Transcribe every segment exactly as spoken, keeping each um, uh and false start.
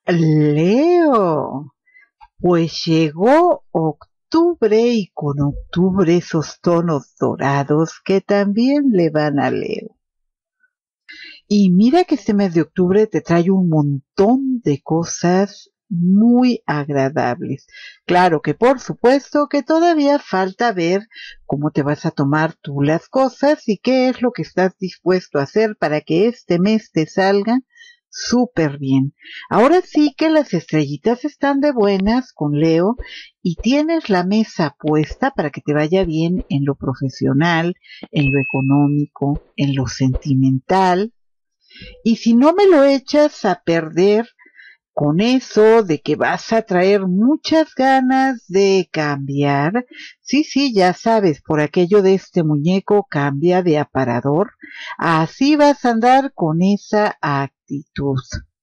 Leo, pues llegó octubre y con octubre esos tonos dorados que también le van a Leo. Y mira que este mes de octubre te trae un montón de cosas muy agradables. Claro que por supuesto que todavía falta ver cómo te vas a tomar tú las cosas y qué es lo que estás dispuesto a hacer para que este mes te salga súper bien. Ahora sí que las estrellitas están de buenas con Leo y tienes la mesa puesta para que te vaya bien en lo profesional, en lo económico, en lo sentimental. Y si no me lo echas a perder con eso de que vas a traer muchas ganas de cambiar, sí, sí, ya sabes, por aquello de este muñeco cambia de aparador, así vas a andar con esa actitud.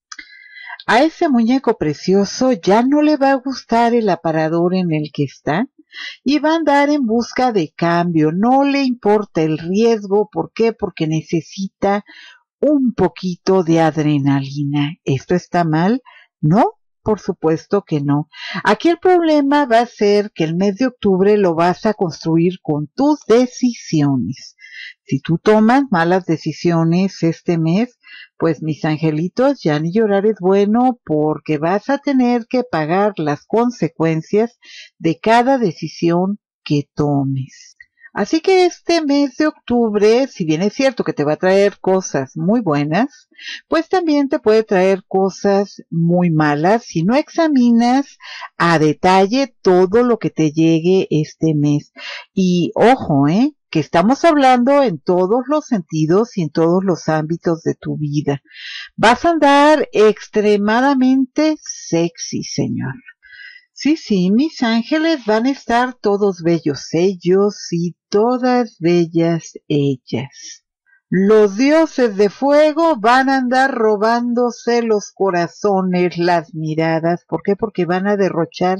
A ese muñeco precioso ya no le va a gustar el aparador en el que está y va a andar en busca de cambio. No le importa el riesgo. ¿Por qué? Porque necesita un poquito de adrenalina. ¿Esto está mal? No, por supuesto que no. Aquí el problema va a ser que el mes de octubre lo vas a construir con tus decisiones. Si tú tomas malas decisiones este mes, pues mis angelitos, ya ni llorar es bueno porque vas a tener que pagar las consecuencias de cada decisión que tomes. Así que este mes de octubre, si bien es cierto que te va a traer cosas muy buenas, pues también te puede traer cosas muy malas si no examinas a detalle todo lo que te llegue este mes. Y ojo, ¿eh? Que estamos hablando en todos los sentidos y en todos los ámbitos de tu vida. Vas a andar extremadamente sexy, señor. Sí, sí, mis ángeles van a estar todos bellos ellos y todas bellas ellas. Los dioses de fuego van a andar robándose los corazones, las miradas. ¿Por qué? Porque van a derrochar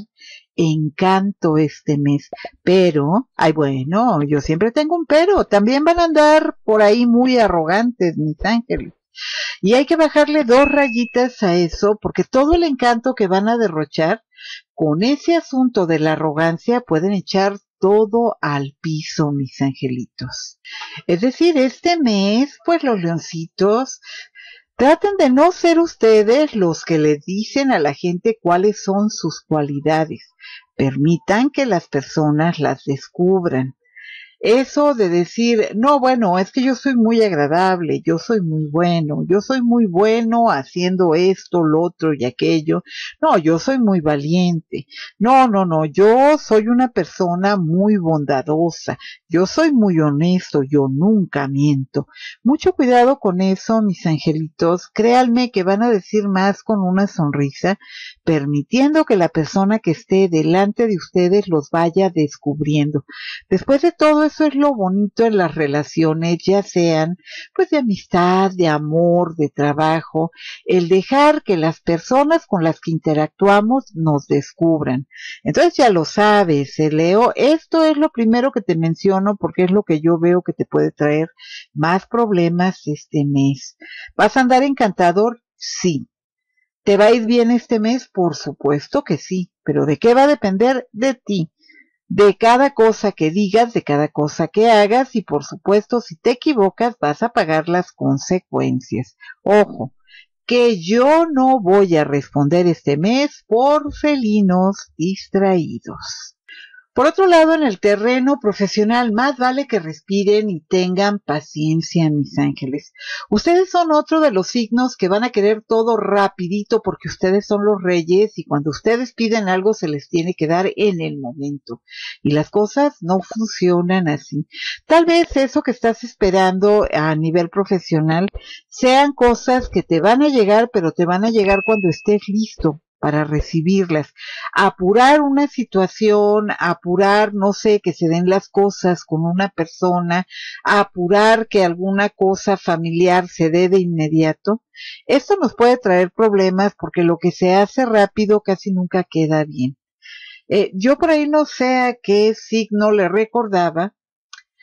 encanto este mes. Pero, ay bueno, yo siempre tengo un pero. También van a andar por ahí muy arrogantes, mis ángeles. Y hay que bajarle dos rayitas a eso, porque todo el encanto que van a derrochar, con ese asunto de la arrogancia, pueden echar todo al piso, mis angelitos. Es decir, este mes, pues los leoncitos, traten de no ser ustedes los que les dicen a la gente cuáles son sus cualidades. Permitan que las personas las descubran. Eso de decir, no, bueno, es que yo soy muy agradable, yo soy muy bueno, yo soy muy bueno haciendo esto, lo otro y aquello. No, yo soy muy valiente. No, no, no, yo soy una persona muy bondadosa. Yo soy muy honesto, yo nunca miento. Mucho cuidado con eso, mis angelitos. Créanme que van a decir más con una sonrisa, permitiendo que la persona que esté delante de ustedes los vaya descubriendo. Después de todo, eso es lo bonito en las relaciones, ya sean pues de amistad, de amor, de trabajo, el dejar que las personas con las que interactuamos nos descubran. Entonces ya lo sabes, eh, Leo, esto es lo primero que te menciono porque es lo que yo veo que te puede traer más problemas este mes. ¿Vas a andar encantador? Sí. ¿Te va a ir bien este mes? Por supuesto que sí, pero ¿de qué va a depender? De ti, de cada cosa que digas, de cada cosa que hagas y por supuesto si te equivocas vas a pagar las consecuencias. Ojo, que yo no voy a responder este mes por felinos distraídos. Por otro lado, en el terreno profesional, más vale que respiren y tengan paciencia, mis ángeles. Ustedes son otro de los signos que van a querer todo rapidito porque ustedes son los reyes y cuando ustedes piden algo se les tiene que dar en el momento. Y las cosas no funcionan así. Tal vez eso que estás esperando a nivel profesional sean cosas que te van a llegar, pero te van a llegar cuando estés listo para recibirlas, apurar una situación, apurar, no sé, que se den las cosas con una persona, apurar que alguna cosa familiar se dé de inmediato. Esto nos puede traer problemas porque lo que se hace rápido casi nunca queda bien. Eh, yo por ahí no sé a qué signo le recordaba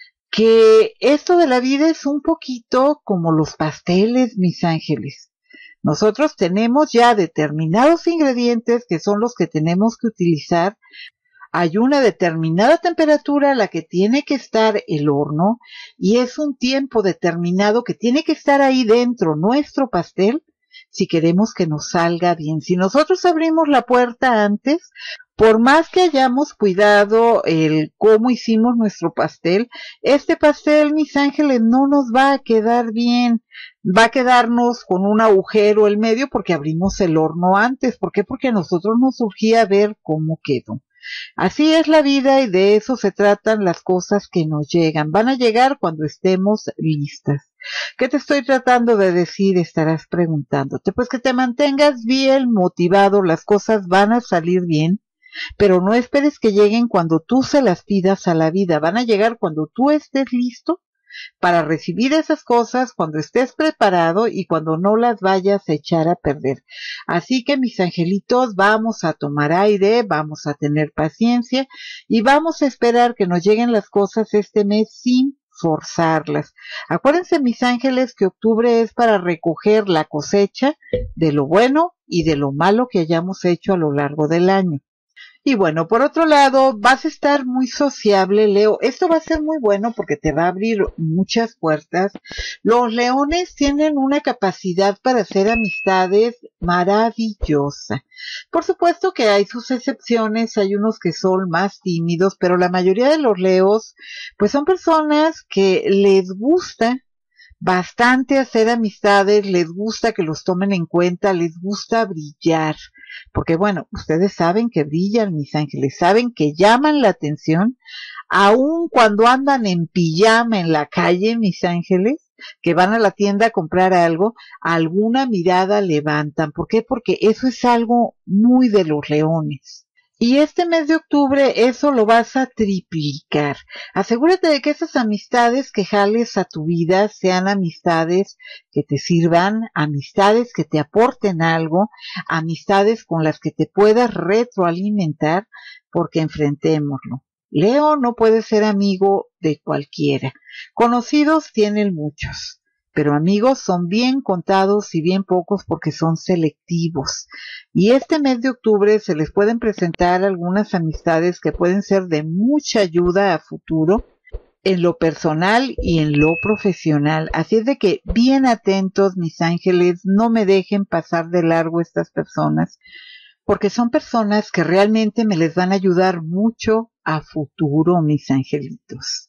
que esto de la vida es un poquito como los pasteles, mis ángeles. Nosotros tenemos ya determinados ingredientes que son los que tenemos que utilizar. Hay una determinada temperatura a la que tiene que estar el horno y es un tiempo determinado que tiene que estar ahí dentro nuestro pastel si queremos que nos salga bien. Si nosotros abrimos la puerta antes, por más que hayamos cuidado el cómo hicimos nuestro pastel, este pastel, mis ángeles, no nos va a quedar bien. Va a quedarnos con un agujero en medio porque abrimos el horno antes. ¿Por qué? Porque a nosotros nos surgía ver cómo quedó. Así es la vida y de eso se tratan las cosas que nos llegan. Van a llegar cuando estemos listas. ¿Qué te estoy tratando de decir? Estarás preguntándote. Pues que te mantengas bien motivado, las cosas van a salir bien, pero no esperes que lleguen cuando tú se las pidas a la vida. Van a llegar cuando tú estés listo para recibir esas cosas, cuando estés preparado y cuando no las vayas a echar a perder. Así que mis angelitos, vamos a tomar aire, vamos a tener paciencia y vamos a esperar que nos lleguen las cosas este mes sin forzarlas. Acuérdense, mis ángeles, que octubre es para recoger la cosecha de lo bueno y de lo malo que hayamos hecho a lo largo del año. Y bueno, por otro lado, vas a estar muy sociable, Leo. Esto va a ser muy bueno porque te va a abrir muchas puertas. Los leones tienen una capacidad para hacer amistades maravillosa. Por supuesto que hay sus excepciones, hay unos que son más tímidos, pero la mayoría de los leos, pues son personas que les gusta bastante hacer amistades, les gusta que los tomen en cuenta, les gusta brillar, porque bueno, ustedes saben que brillan, mis ángeles, saben que llaman la atención, aun cuando andan en pijama en la calle, mis ángeles, que van a la tienda a comprar algo, alguna mirada levantan. ¿Por qué? Porque eso es algo muy de los leones. Y este mes de octubre eso lo vas a triplicar. Asegúrate de que esas amistades que jales a tu vida sean amistades que te sirvan, amistades que te aporten algo, amistades con las que te puedas retroalimentar, porque enfrentémoslo. Leo no puede ser amigo de cualquiera. Conocidos tienen muchos, pero amigos son bien contados y bien pocos porque son selectivos. Y este mes de octubre se les pueden presentar algunas amistades que pueden ser de mucha ayuda a futuro en lo personal y en lo profesional. Así es de que bien atentos, mis ángeles, no me dejen pasar de largo estas personas, porque son personas que realmente me les van a ayudar mucho a futuro, mis angelitos.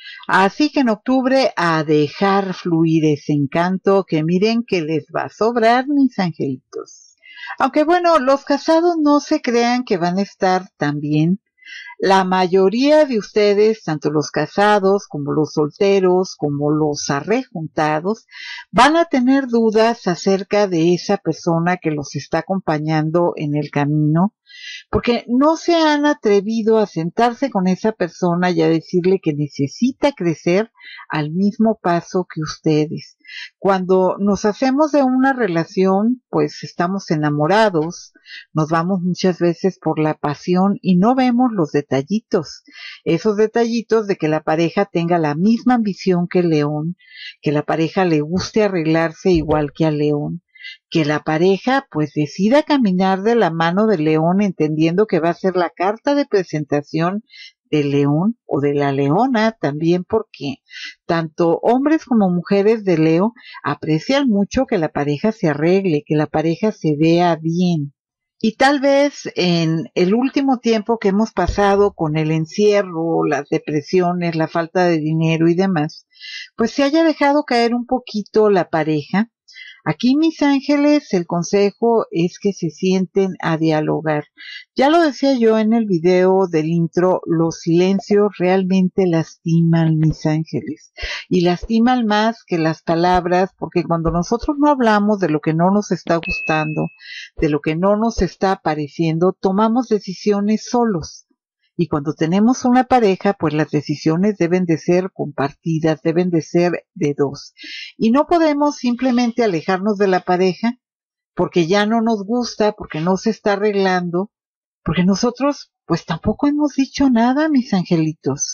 Así que en octubre a dejar fluir ese encanto que miren que les va a sobrar, mis angelitos. Aunque bueno, los casados no se crean que van a estar tan bien. La mayoría de ustedes, tanto los casados como los solteros, como los arrejuntados, van a tener dudas acerca de esa persona que los está acompañando en el camino, porque no se han atrevido a sentarse con esa persona y a decirle que necesita crecer al mismo paso que ustedes. Cuando nos hacemos de una relación, pues estamos enamorados, nos vamos muchas veces por la pasión y no vemos los detallitos, esos detallitos de que la pareja tenga la misma ambición que el león, que la pareja le guste arreglarse igual que al león, que la pareja pues decida caminar de la mano del león entendiendo que va a ser la carta de presentación del león o de la leona también, porque tanto hombres como mujeres de Leo aprecian mucho que la pareja se arregle, que la pareja se vea bien. Y tal vez en el último tiempo que hemos pasado con el encierro, las depresiones, la falta de dinero y demás, pues se haya dejado caer un poquito la pareja. Aquí, mis ángeles, el consejo es que se sienten a dialogar. Ya lo decía yo en el video del intro, los silencios realmente lastiman, mis ángeles, y lastiman más que las palabras, porque cuando nosotros no hablamos de lo que no nos está gustando, de lo que no nos está pareciendo, tomamos decisiones solos. Y cuando tenemos una pareja, pues las decisiones deben de ser compartidas, deben de ser de dos. Y no podemos simplemente alejarnos de la pareja porque ya no nos gusta, porque no se está arreglando, porque nosotros pues tampoco hemos dicho nada, mis angelitos.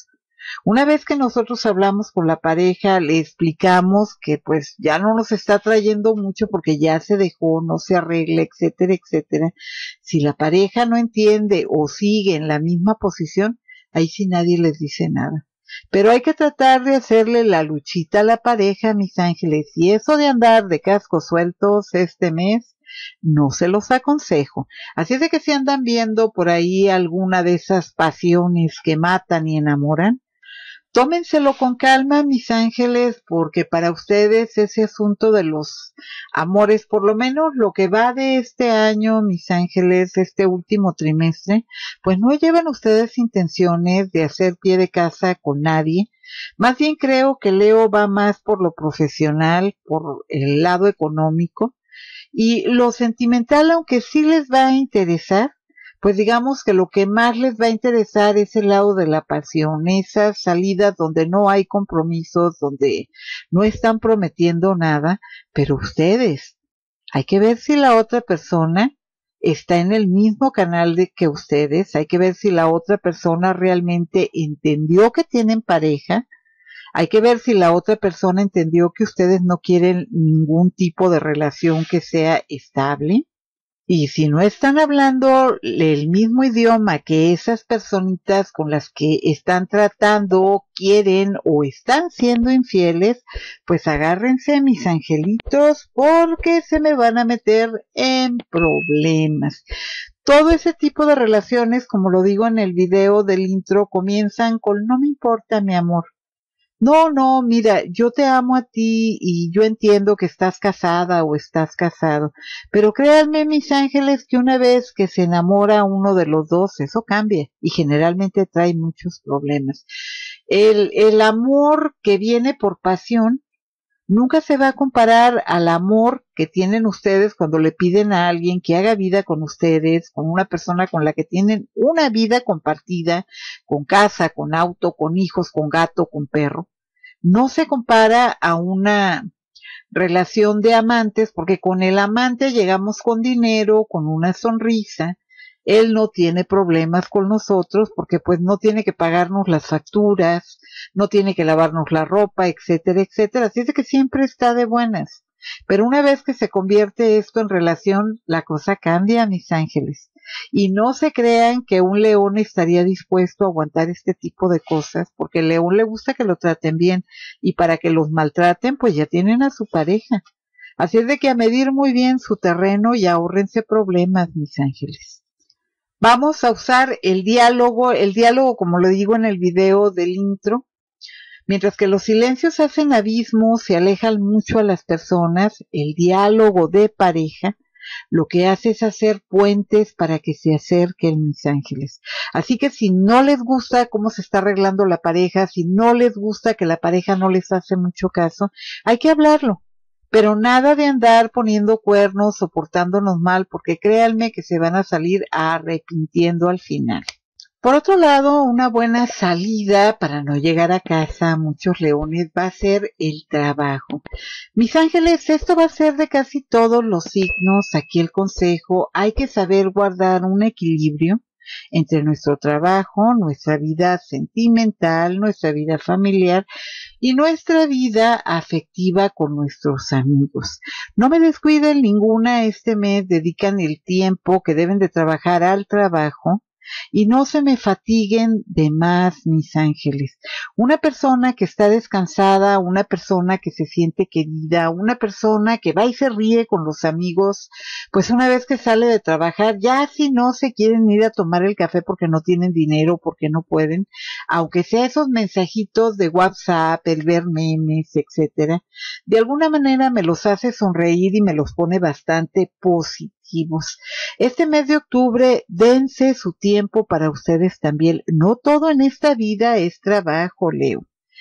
Una vez que nosotros hablamos con la pareja, le explicamos que pues ya no nos está trayendo mucho porque ya se dejó, no se arregla, etcétera, etcétera. Si la pareja no entiende o sigue en la misma posición, ahí sí nadie les dice nada. Pero hay que tratar de hacerle la luchita a la pareja, mis ángeles, y eso de andar de cascos sueltos este mes, no se los aconsejo. Así es de que si andan viendo por ahí alguna de esas pasiones que matan y enamoran, tómenselo con calma, mis ángeles, porque para ustedes ese asunto de los amores, por lo menos lo que va de este año, mis ángeles, este último trimestre, pues no llevan ustedes intenciones de hacer pie de casa con nadie. Más bien creo que Leo va más por lo profesional, por el lado económico, y lo sentimental, aunque sí les va a interesar, pues digamos que lo que más les va a interesar es el lado de la pasión, esas salidas donde no hay compromisos, donde no están prometiendo nada, pero ustedes, hay que ver si la otra persona está en el mismo canal de que ustedes, hay que ver si la otra persona realmente entendió que tienen pareja, hay que ver si la otra persona entendió que ustedes no quieren ningún tipo de relación que sea estable. Y si no están hablando el mismo idioma que esas personitas con las que están tratando, quieren o están siendo infieles, pues agárrense, mis angelitos, porque se me van a meter en problemas. Todo ese tipo de relaciones, como lo digo en el video del intro, comienzan con no me importa, mi amor. No, no, mira, yo te amo a ti y yo entiendo que estás casada o estás casado, pero créanme, mis ángeles, que una vez que se enamora uno de los dos, eso cambia y generalmente trae muchos problemas. El, el amor que viene por pasión nunca se va a comparar al amor que tienen ustedes cuando le piden a alguien que haga vida con ustedes, con una persona con la que tienen una vida compartida, con casa, con auto, con hijos, con gato, con perro. No se compara a una relación de amantes, porque con el amante llegamos con dinero, con una sonrisa. Él no tiene problemas con nosotros porque pues no tiene que pagarnos las facturas, no tiene que lavarnos la ropa, etcétera, etcétera. Así es de que siempre está de buenas. Pero una vez que se convierte esto en relación, la cosa cambia, mis ángeles. Y no se crean que un león estaría dispuesto a aguantar este tipo de cosas, porque al león le gusta que lo traten bien, y para que los maltraten, pues ya tienen a su pareja. Así es de que a medir muy bien su terreno y ahórrense problemas, mis ángeles. Vamos a usar el diálogo, el diálogo como lo digo en el video del intro. Mientras que los silencios hacen abismos, se alejan mucho a las personas, el diálogo de pareja lo que hace es hacer puentes para que se acerquen, mis ángeles. Así que si no les gusta cómo se está arreglando la pareja, si no les gusta que la pareja no les hace mucho caso, hay que hablarlo. Pero nada de andar poniendo cuernos o portándonos mal, porque créanme que se van a salir arrepintiendo al final. Por otro lado, una buena salida para no llegar a casa a muchos leones va a ser el trabajo. Mis ángeles, esto va a ser de casi todos los signos. Aquí el consejo, hay que saber guardar un equilibrio entre nuestro trabajo, nuestra vida sentimental, nuestra vida familiar y nuestra vida afectiva con nuestros amigos. No me descuiden ninguna este mes, dedican el tiempo que deben de trabajar al trabajo. Y no se me fatiguen de más, mis ángeles. Una persona que está descansada, una persona que se siente querida, una persona que va y se ríe con los amigos, pues una vez que sale de trabajar, ya si no se quieren ir a tomar el café porque no tienen dinero, porque no pueden, aunque sea esos mensajitos de WhatsApp, el ver memes, etcétera, de alguna manera me los hace sonreír y me los pone bastante positivos. Este mes de octubre, dense su tiempo para ustedes también. No todo en esta vida es trabajo, Leo.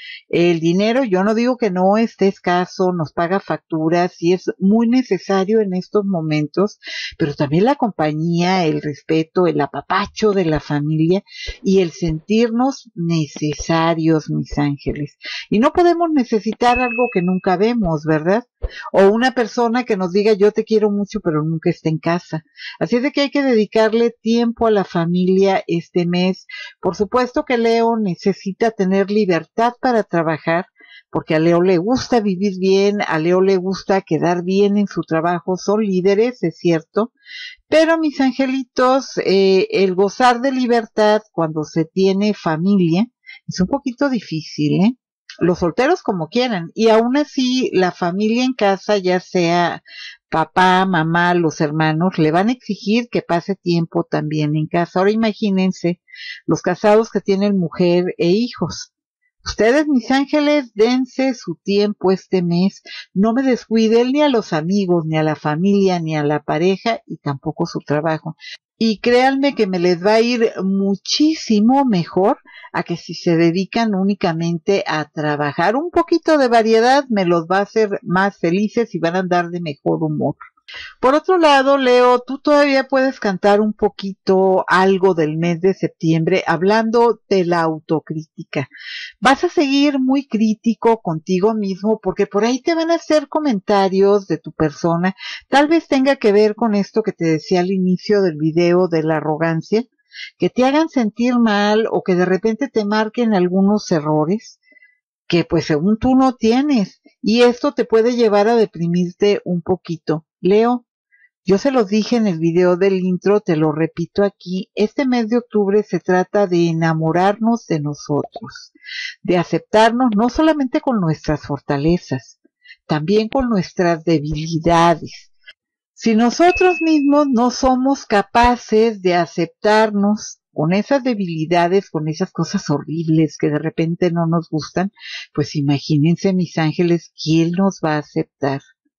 El dinero, yo no digo que no esté escaso, nos paga facturas y es muy necesario en estos momentos, pero también la compañía, el respeto, el apapacho de la familia y el sentirnos necesarios, mis ángeles. Y no podemos necesitar algo que nunca vemos, ¿verdad? O una persona que nos diga yo te quiero mucho pero nunca está en casa. Así es de que hay que dedicarle tiempo a la familia este mes. Por supuesto que Leo necesita tener libertad para trabajar, porque a Leo le gusta vivir bien, a Leo le gusta quedar bien en su trabajo, son líderes, es cierto, pero mis angelitos, eh, el gozar de libertad cuando se tiene familia es un poquito difícil, ¿eh? Los solteros como quieran, y aún así la familia en casa, ya sea papá, mamá, los hermanos, le van a exigir que pase tiempo también en casa. Ahora imagínense los casados que tienen mujer e hijos. Ustedes, mis ángeles, dense su tiempo este mes, no me descuiden ni a los amigos, ni a la familia, ni a la pareja, y tampoco su trabajo. Y créanme que me les va a ir muchísimo mejor a que si se dedican únicamente a trabajar. Un poquito de variedad me los va a hacer más felices y van a andar de mejor humor. Por otro lado, Leo, tú todavía puedes cantar un poquito algo del mes de septiembre hablando de la autocrítica. Vas a seguir muy crítico contigo mismo porque por ahí te van a hacer comentarios de tu persona. Tal vez tenga que ver con esto que te decía al inicio del video de la arrogancia, que te hagan sentir mal o que de repente te marquen algunos errores que pues según tú no tienes, y esto te puede llevar a deprimirte un poquito. Leo, yo se los dije en el video del intro, te lo repito aquí, este mes de octubre se trata de enamorarnos de nosotros, de aceptarnos no solamente con nuestras fortalezas, también con nuestras debilidades. Si nosotros mismos no somos capaces de aceptarnos con esas debilidades, con esas cosas horribles que de repente no nos gustan, pues imagínense, mis ángeles, ¿quién nos va a aceptar?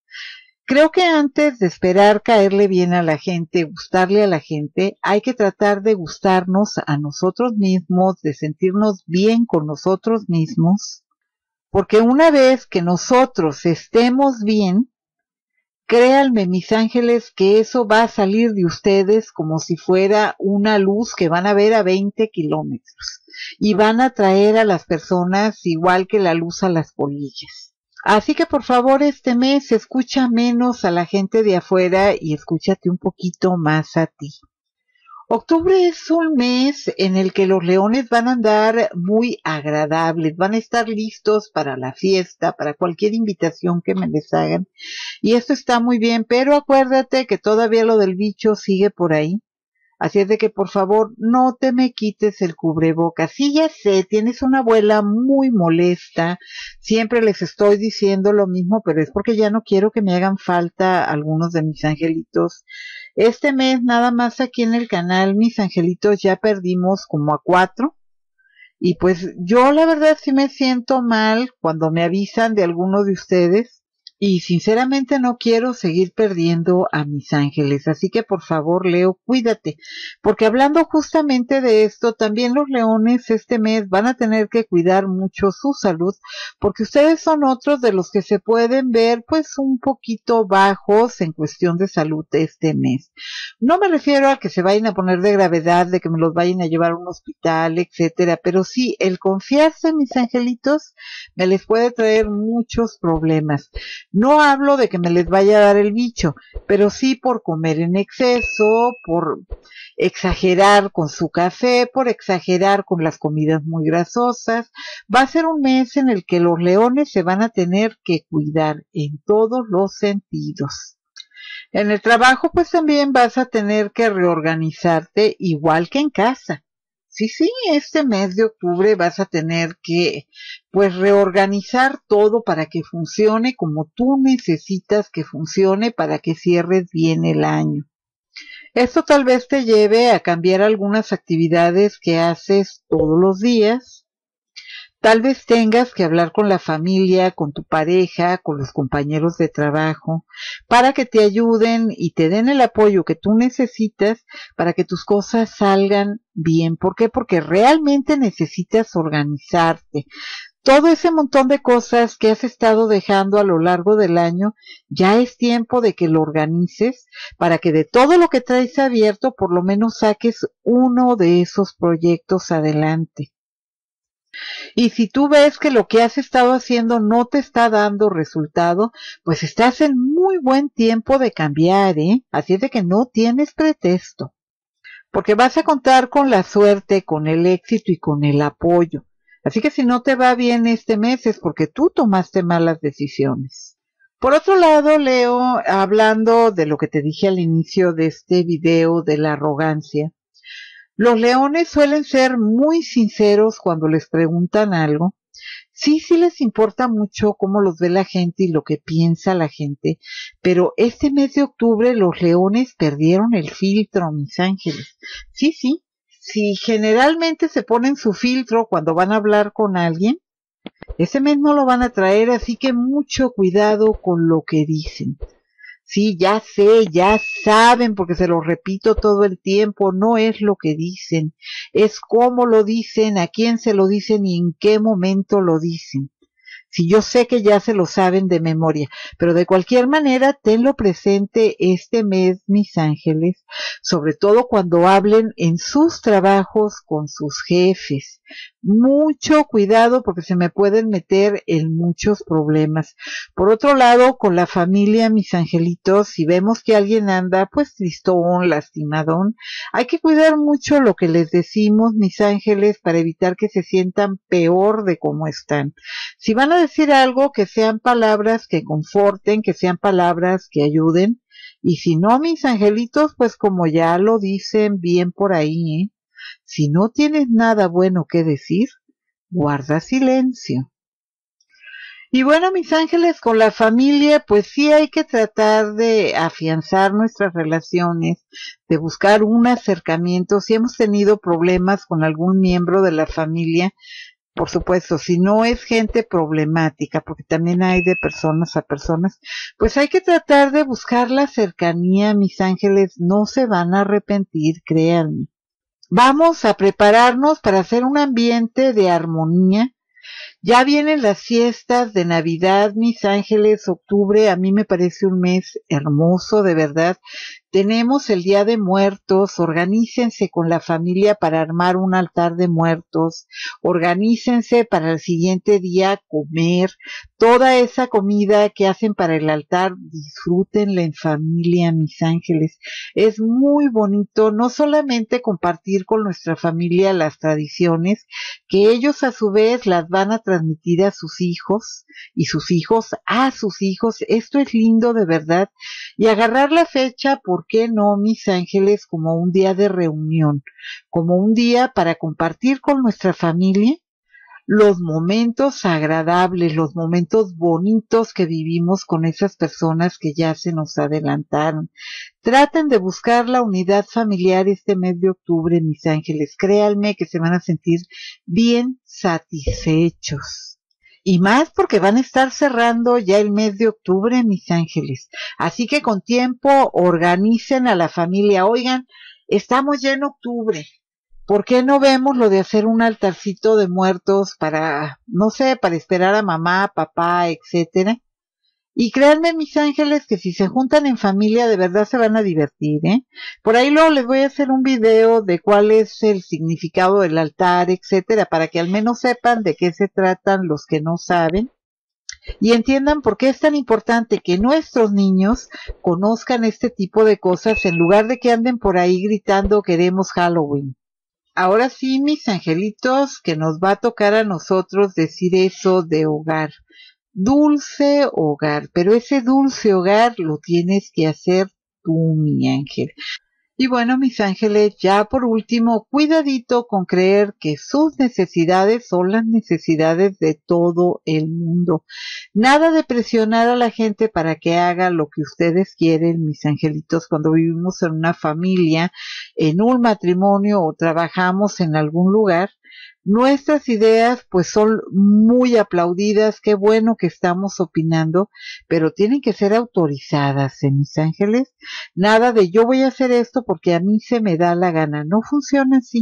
Creo que antes de esperar caerle bien a la gente, gustarle a la gente, hay que tratar de gustarnos a nosotros mismos, de sentirnos bien con nosotros mismos, porque una vez que nosotros estemos bien, créanme, mis ángeles, que eso va a salir de ustedes como si fuera una luz que van a ver a veinte kilómetros y van a traer a las personas igual que la luz a las polillas. Así que por favor este mes escucha menos a la gente de afuera y escúchate un poquito más a ti. Octubre es un mes en el que los leones van a andar muy agradables, van a estar listos para la fiesta, para cualquier invitación que me les hagan. Y esto está muy bien, pero acuérdate que todavía lo del bicho sigue por ahí. Así es de que por favor no te me quites el cubrebocas. Sí, ya sé, tienes una abuela muy molesta, siempre les estoy diciendo lo mismo, pero es porque ya no quiero que me hagan falta algunos de mis angelitos. Este mes nada más aquí en el canal, mis angelitos, ya perdimos como a cuatro. Y pues yo la verdad sí me siento mal cuando me avisan de alguno de ustedes. Y sinceramente no quiero seguir perdiendo a mis ángeles, así que por favor, Leo, cuídate, porque hablando justamente de esto, también los leones este mes van a tener que cuidar mucho su salud, porque ustedes son otros de los que se pueden ver pues un poquito bajos en cuestión de salud este mes. No me refiero a que se vayan a poner de gravedad, de que me los vayan a llevar a un hospital, etcétera, pero sí, el confiarse, mis angelitos, me les puede traer muchos problemas. No hablo de que me les vaya a dar el bicho, pero sí por comer en exceso, por exagerar con su café, por exagerar con las comidas muy grasosas. Va a ser un mes en el que los leones se van a tener que cuidar en todos los sentidos. En el trabajo pues también vas a tener que reorganizarte igual que en casa. Sí, sí, este mes de octubre vas a tener que, pues, reorganizar todo para que funcione como tú necesitas que funcione para que cierres bien el año. Esto tal vez te lleve a cambiar algunas actividades que haces todos los días. Tal vez tengas que hablar con la familia, con tu pareja, con los compañeros de trabajo, para que te ayuden y te den el apoyo que tú necesitas para que tus cosas salgan bien. ¿Por qué? Porque realmente necesitas organizarte. todo ese montón de cosas que has estado dejando a lo largo del año, ya es tiempo de que lo organices para que de todo lo que traes abierto, por lo menos saques uno de esos proyectos adelante. Y si tú ves que lo que has estado haciendo no te está dando resultado, pues estás en muy buen tiempo de cambiar, ¿eh? Así es de que no tienes pretexto, porque vas a contar con la suerte, con el éxito y con el apoyo. Así que si no te va bien este mes es porque tú tomaste malas decisiones. Por otro lado, Leo, hablando de lo que te dije al inicio de este video de la arrogancia, los leones suelen ser muy sinceros cuando les preguntan algo. Sí, sí les importa mucho cómo los ve la gente y lo que piensa la gente, pero este mes de octubre los leones perdieron el filtro, mis ángeles. Sí, sí, si generalmente se ponen su filtro cuando van a hablar con alguien, ese mes no lo van a traer, así que mucho cuidado con lo que dicen. Sí, ya sé, ya saben, porque se lo repito todo el tiempo, no es lo que dicen, es cómo lo dicen, a quién se lo dicen y en qué momento lo dicen. Si yo sé que ya se lo saben de memoria, pero de cualquier manera tenlo presente este mes, mis ángeles, sobre todo cuando hablen en sus trabajos con sus jefes. Mucho cuidado porque se me pueden meter en muchos problemas. Por otro lado, con la familia, mis angelitos, si vemos que alguien anda pues tristón, lastimadón, hay que cuidar mucho lo que les decimos, mis ángeles, para evitar que se sientan peor de cómo están. Si van a decir algo, que sean palabras que conforten, que sean palabras que ayuden, y si no, mis angelitos, pues como ya lo dicen bien por ahí, ¿eh? Si no tienes nada bueno que decir, guarda silencio. Y bueno, mis ángeles, con la familia, pues sí hay que tratar de afianzar nuestras relaciones, de buscar un acercamiento. Si hemos tenido problemas con algún miembro de la familia, por supuesto, si no es gente problemática, porque también hay de personas a personas, pues hay que tratar de buscar la cercanía, mis ángeles, no se van a arrepentir, créanme. Vamos a prepararnos para hacer un ambiente de armonía. Ya vienen las fiestas de Navidad, mis ángeles, octubre, a mí me parece un mes hermoso, de verdad. Tenemos el Día de Muertos, organícense con la familia para armar un altar de muertos, organícense para el siguiente día comer, toda esa comida que hacen para el altar, disfrútenla en familia, mis ángeles. Es muy bonito no solamente compartir con nuestra familia las tradiciones, que ellos a su vez las van a transmitir a sus hijos y sus hijos a sus hijos. Esto es lindo de verdad. Y agarrar la fecha, ¿por qué no, mis ángeles? Como un día de reunión, como un día para compartir con nuestra familia los momentos agradables, los momentos bonitos que vivimos con esas personas que ya se nos adelantaron. Traten de buscar la unidad familiar este mes de octubre, mis ángeles. Créanme que se van a sentir bien satisfechos. Y más porque van a estar cerrando ya el mes de octubre, mis ángeles. Así que con tiempo organicen a la familia. Oigan, estamos ya en octubre. ¿Por qué no vemos lo de hacer un altarcito de muertos para, no sé, para esperar a mamá, papá, etcétera? Y créanme, mis ángeles, que si se juntan en familia, de verdad se van a divertir, ¿eh? Por ahí luego les voy a hacer un video de cuál es el significado del altar, etcétera, para que al menos sepan de qué se tratan los que no saben y entiendan por qué es tan importante que nuestros niños conozcan este tipo de cosas en lugar de que anden por ahí gritando queremos Halloween. Ahora sí, mis angelitos, que nos va a tocar a nosotros decir eso de hogar. Dulce hogar, pero ese dulce hogar lo tienes que hacer tú, mi ángel. Y bueno, mis ángeles, ya por último, cuidadito con creer que sus necesidades son las necesidades de todo el mundo. Nada de presionar a la gente para que haga lo que ustedes quieren, mis angelitos, cuando vivimos en una familia, en un matrimonio o trabajamos en algún lugar. Nuestras ideas pues son muy aplaudidas, qué bueno que estamos opinando, pero tienen que ser autorizadas, ¿eh, mis ángeles? Nada de yo voy a hacer esto porque a mí se me da la gana, no funciona así.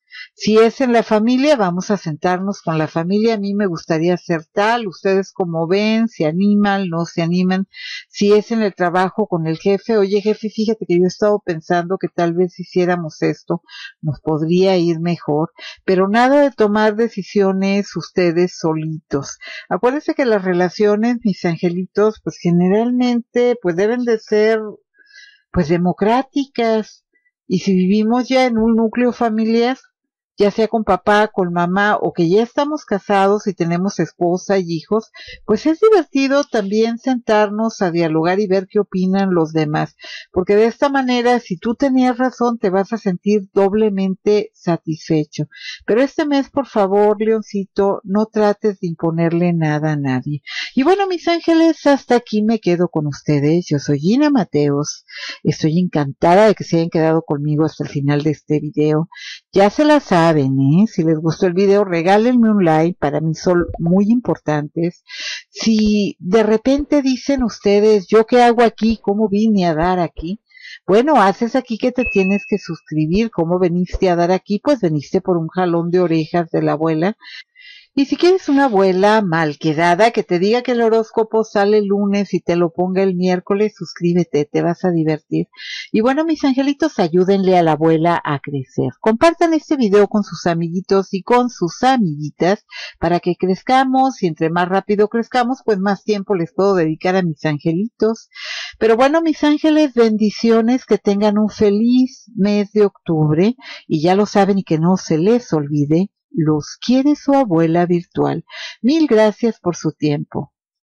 Si es en la familia, vamos a sentarnos con la familia. A mí me gustaría hacer tal. Ustedes como ven, se animan, no se animan. Si es en el trabajo con el jefe, oye jefe, fíjate que yo he estado pensando que tal vez si hiciéramos esto, nos podría ir mejor. Pero nada de tomar decisiones ustedes solitos. Acuérdense que las relaciones, mis angelitos, pues generalmente, pues deben de ser, pues democráticas. Y si vivimos ya en un núcleo familiar, ya sea con papá, con mamá o que ya estamos casados y tenemos esposa y hijos, pues es divertido también sentarnos a dialogar y ver qué opinan los demás, porque de esta manera, si tú tenías razón, te vas a sentir doblemente satisfecho. Pero este mes, por favor, Leoncito, no trates de imponerle nada a nadie. Y bueno, mis ángeles, hasta aquí me quedo con ustedes. Yo soy Gina Mateos. Estoy encantada de que se hayan quedado conmigo hasta el final de este video. Ya se la saben, ¿eh? Si les gustó el video, regálenme un like, para mí son muy importantes. Si de repente dicen ustedes, ¿yo qué hago aquí? ¿Cómo vine a dar aquí? Bueno, haces aquí que te tienes que suscribir. ¿Cómo veniste a dar aquí? Pues veniste por un jalón de orejas de la abuela. Y si quieres una abuela mal quedada que te diga que el horóscopo sale el lunes y te lo ponga el miércoles, suscríbete, te vas a divertir. Y bueno, mis angelitos, ayúdenle a la abuela a crecer. Compartan este video con sus amiguitos y con sus amiguitas para que crezcamos, y entre más rápido crezcamos, pues más tiempo les puedo dedicar a mis angelitos. Pero bueno, mis ángeles, bendiciones, que tengan un feliz mes de octubre, y ya lo saben y que no se les olvide, los quiere su abuela virtual. Mil gracias por su tiempo.